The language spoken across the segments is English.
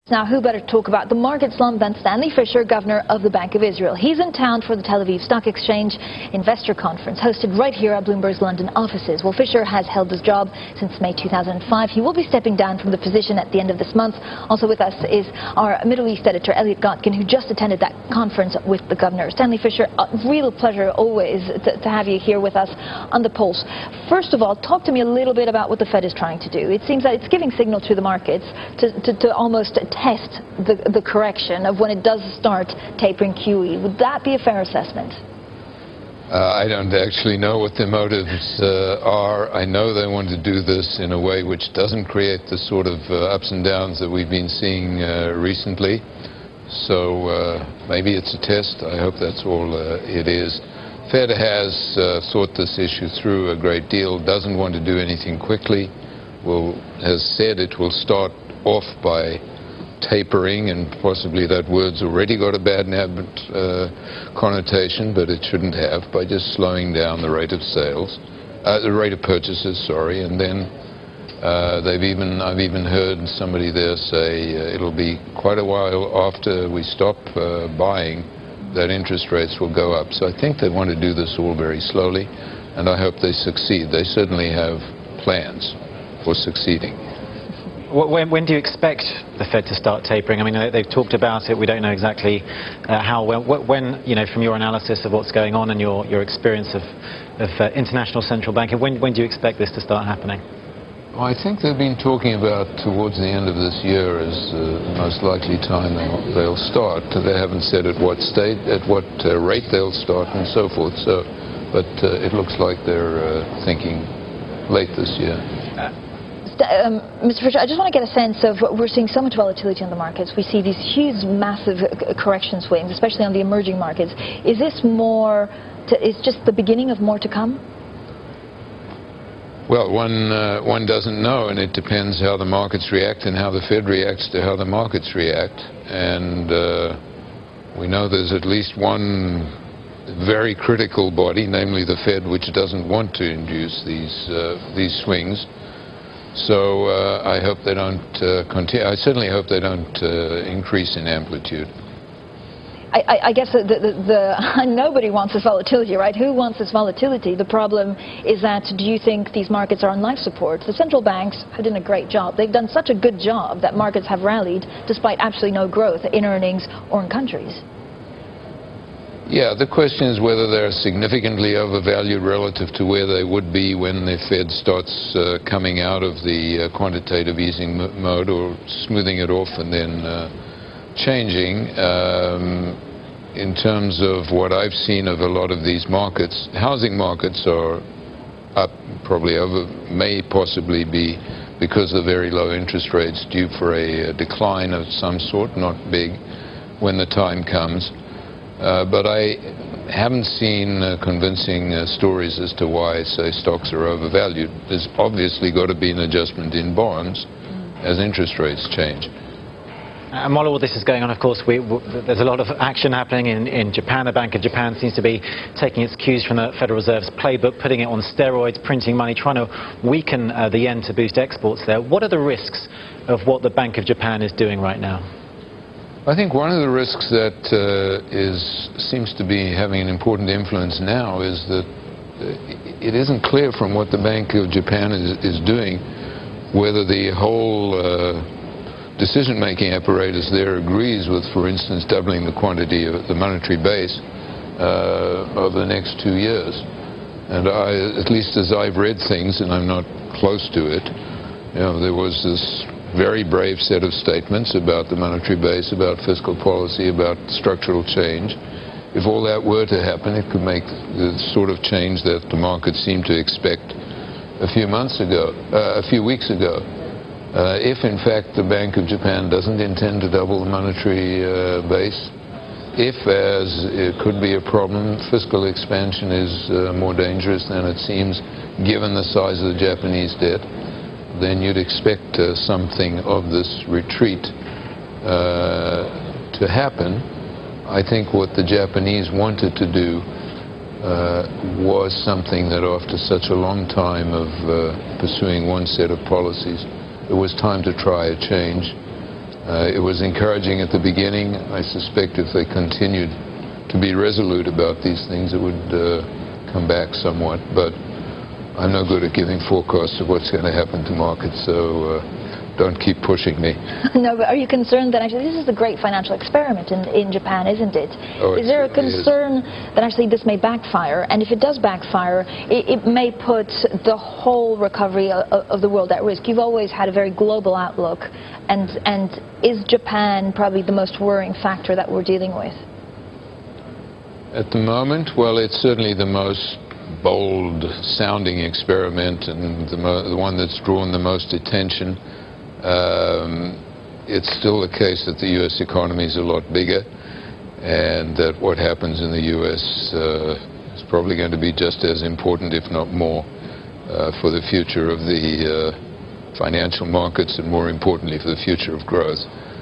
Now, who better to talk about the market slump than Stanley Fischer, Governor of the Bank of Israel. He's in town for the Tel Aviv Stock Exchange Investor Conference, hosted right here at Bloomberg's London offices. Well, Fischer has held this job since May 2005. He will be stepping down from the position at the end of this month. Also with us is our Middle East editor, Elliott Gotkine, who just attended that conference with the Governor. Stanley Fischer, a real pleasure always to have you here with us on the pulse. First of all, talk to me a little bit about what the Fed is trying to do. It seems that it's giving signal to the markets to almost test the correction of when it does start tapering QE. Would that be a fair assessment? I don't actually know what their motives are. I know they want to do this in a way which doesn't create the sort of ups and downs that we've been seeing recently. So maybe it's a test. I hope that's all it is. Fed has thought this issue through a great deal, doesn't want to do anything quickly, has said it will start off by tapering, and possibly that word's already got a bad connotation, but it shouldn't have, by just slowing down the rate of sales, the rate of purchases, sorry. And then I've even heard somebody there say it'll be quite a while after we stop buying that interest rates will go up. So I think they want to do this all very slowly, and I hope they succeed. They certainly have plans for succeeding. When do you expect the Fed to start tapering? I mean, they've talked about it. We don't know exactly how. When, you know, from your analysis of what's going on and your experience of international central banking, when do you expect this to start happening? Well, I think they've been talking about towards the end of this year as the most likely time they'll start. They haven't said at what rate they'll start and so forth. So, but it looks like they're thinking late this year. Mr. Fischer, I just want to get a sense of, we're seeing so much volatility in the markets. We see these huge, massive correction swings, especially on the emerging markets. Is this is just the beginning of more to come? Well, one doesn't know, and it depends how the markets react and how the Fed reacts to how the markets react. And we know there's at least one very critical body, namely the Fed, which doesn't want to induce these swings. So I hope they don't continue. I certainly hope they don't increase in amplitude. I guess nobody wants this volatility, right? Who wants this volatility? The problem is that, do you think these markets are on life support? The central banks have done a great job. They've done such a good job that markets have rallied despite absolutely no growth in earnings or in countries. Yeah, the question is whether they're significantly overvalued relative to where they would be when the Fed starts coming out of the quantitative easing mode, or smoothing it off and then changing. In terms of what I've seen of a lot of these markets, housing markets are up, may possibly be, because of very low interest rates, due for a decline of some sort, not big, when the time comes. But I haven't seen convincing stories as to why, say, stocks are overvalued. There's obviously got to be an adjustment in bonds as interest rates change. And while all this is going on, of course, there's a lot of action happening in Japan. The Bank of Japan seems to be taking its cues from the Federal Reserve's playbook, putting it on steroids, printing money, trying to weaken the yen to boost exports there. What are the risks of what the Bank of Japan is doing right now? I think one of the risks that seems to be having an important influence now is that it isn't clear from what the Bank of Japan is doing whether the whole decision-making apparatus there agrees with, for instance, doubling the quantity of the monetary base over the next 2 years. And at least as I've read things, and I'm not close to it, you know, there was this very brave set of statements about the monetary base, about fiscal policy, about structural change. If all that were to happen, it could make the sort of change that the market seemed to expect a few weeks ago. If, in fact, the Bank of Japan doesn't intend to double the monetary base, if, as it could be a problem, fiscal expansion is more dangerous than it seems, given the size of the Japanese debt, then you'd expect something of this retreat to happen. I think what the Japanese wanted to do was something that, after such a long time of pursuing one set of policies, it was time to try a change. It was encouraging at the beginning. I suspect if they continued to be resolute about these things, it would come back somewhat. But I'm no good at giving forecasts of what's going to happen to markets, so don't keep pushing me. No, but are you concerned that actually this is a great financial experiment in Japan, isn't it? Oh, is there a concern that actually this may backfire? And if it does backfire, it may put the whole recovery of the world at risk. You've always had a very global outlook. And is Japan probably the most worrying factor that we're dealing with? At the moment, well, it's certainly the most bold-sounding experiment and the one that's drawn the most attention. It's still the case that the U.S. economy is a lot bigger, and that what happens in the U.S. is probably going to be just as important, if not more, for the future of the financial markets, and more importantly for the future of growth.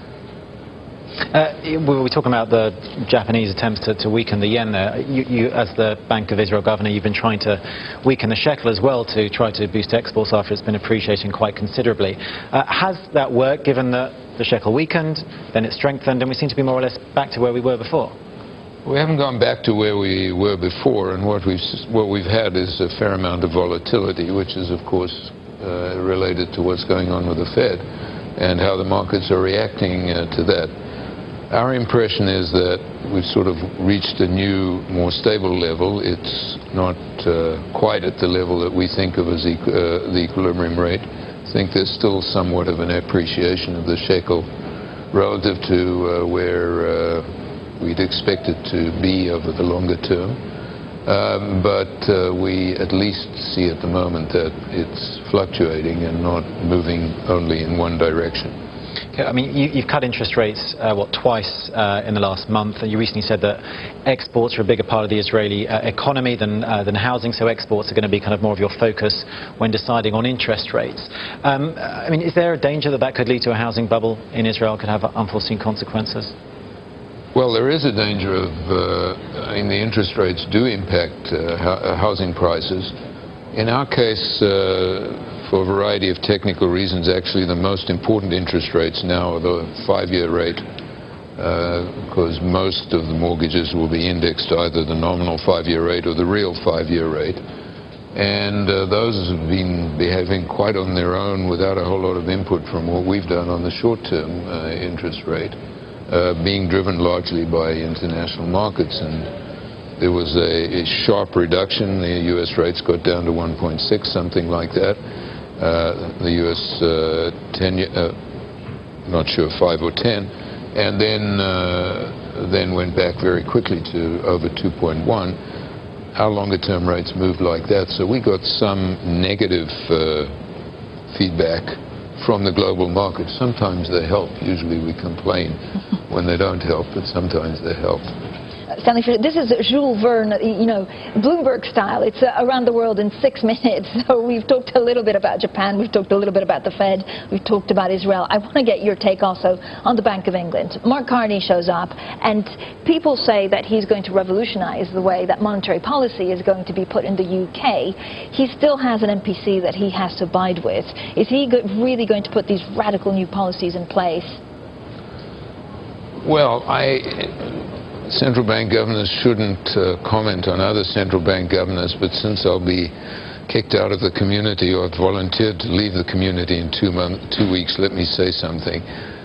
We were talking about the Japanese attempts to weaken the yen there. You, as the Bank of Israel governor, you've been trying to weaken the shekel as well to try to boost exports after it's been appreciating quite considerably. Has that worked, given that the shekel weakened, then it strengthened, and we seem to be more or less back to where we were before? We haven't gone back to where we were before, and what we've had is a fair amount of volatility, which is, of course, related to what's going on with the Fed and how the markets are reacting to that. Our impression is that we've sort of reached a new, more stable level. It's not quite at the level that we think of as the equilibrium rate. I think there's still somewhat of an appreciation of the shekel relative to where we'd expect it to be over the longer term. But we at least see at the moment that it's fluctuating and not moving only in one direction. I mean, you've cut interest rates, twice in the last month, and you recently said that exports are a bigger part of the Israeli economy than housing, so exports are going to be kind of more of your focus when deciding on interest rates. I mean, is there a danger that could lead to a housing bubble in Israel, could have unforeseen consequences? Well, there is a danger of, I mean, the interest rates do impact housing prices. In our case, for a variety of technical reasons, actually the most important interest rates now are the 5-year rate, because most of the mortgages will be indexed to either the nominal 5-year rate or the real 5-year rate. And those have been behaving quite on their own without a whole lot of input from what we've done on the short-term interest rate, being driven largely by international markets. And there was a sharp reduction. The U.S. rates got down to 1.6, something like that. The U.S. 10-year, not sure, 5 or 10, and then went back very quickly to over 2.1. Our longer-term rates moved like that, so we got some negative feedback from the global market. Sometimes they help. Usually we complain when they don't help, but sometimes they help. Stanley Fischer, this is Jules Verne, Bloomberg style. It's around the world in 6 minutes. So we've talked a little bit about Japan, we've talked a little bit about the Fed, we've talked about Israel. I want to get your take also on the Bank of England. Mark Carney shows up, and people say that he's going to revolutionize the way that monetary policy is going to be put in the UK. He still has an MPC that he has to abide with. Is he really going to put these radical new policies in place? Well, central bank governors shouldn't comment on other central bank governors, but since I'll be kicked out of the community, or I've volunteered to leave the community in 2 weeks, let me say something.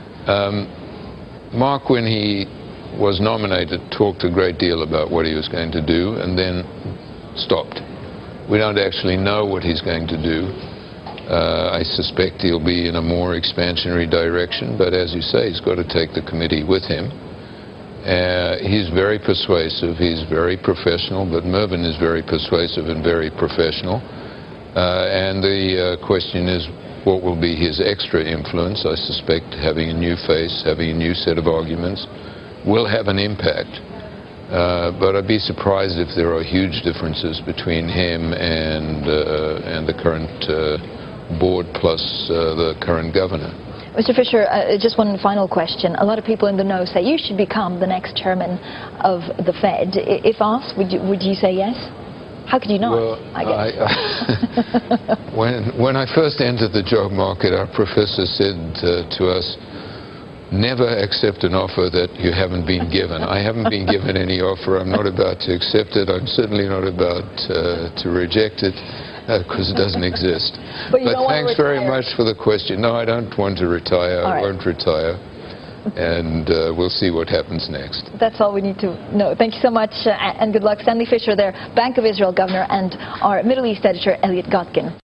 Mark, when he was nominated, talked a great deal about what he was going to do and then stopped. We don't actually know what he's going to do. I suspect he'll be in a more expansionary direction, but as you say, he's got to take the committee with him. He's very persuasive, he's very professional, but Mervyn is very persuasive and very professional. And the question is, what will be his extra influence? I suspect having a new face, having a new set of arguments, will have an impact. But I'd be surprised if there are huge differences between him and the current board plus the current governor. Mr. Fischer, just one final question. A lot of people in the know say you should become the next chairman of the Fed. If asked, would you say yes? How could you not, well, I guess? When I first entered the job market, our professor said to us, never accept an offer that you haven't been given. I haven't been given any offer. I'm not about to accept it. I'm certainly not about to reject it because it doesn't exist. But thanks very much for the question. No, I don't want to retire. I won't retire. And we'll see what happens next. That's all we need to know. Thank you so much, and good luck. Stanley Fischer there, Bank of Israel Governor, and our Middle East editor, Elliott Gotkine.